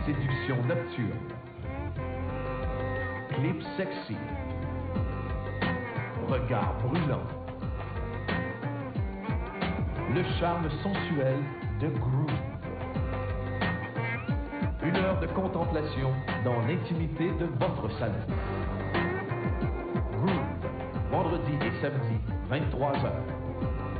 séduction nocturne. Clip sexy. Regard brûlant. Le charme sensuel de Groove. Une heure de contemplation dans l'intimité de votre salon. Groove, vendredi et samedi, 23h.